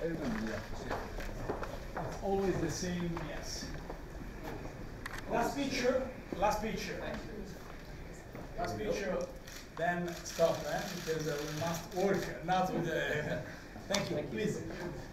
It's always the same, yes. Last picture, last picture. Last picture, then stop, because we must work, not with the... Thank you, please.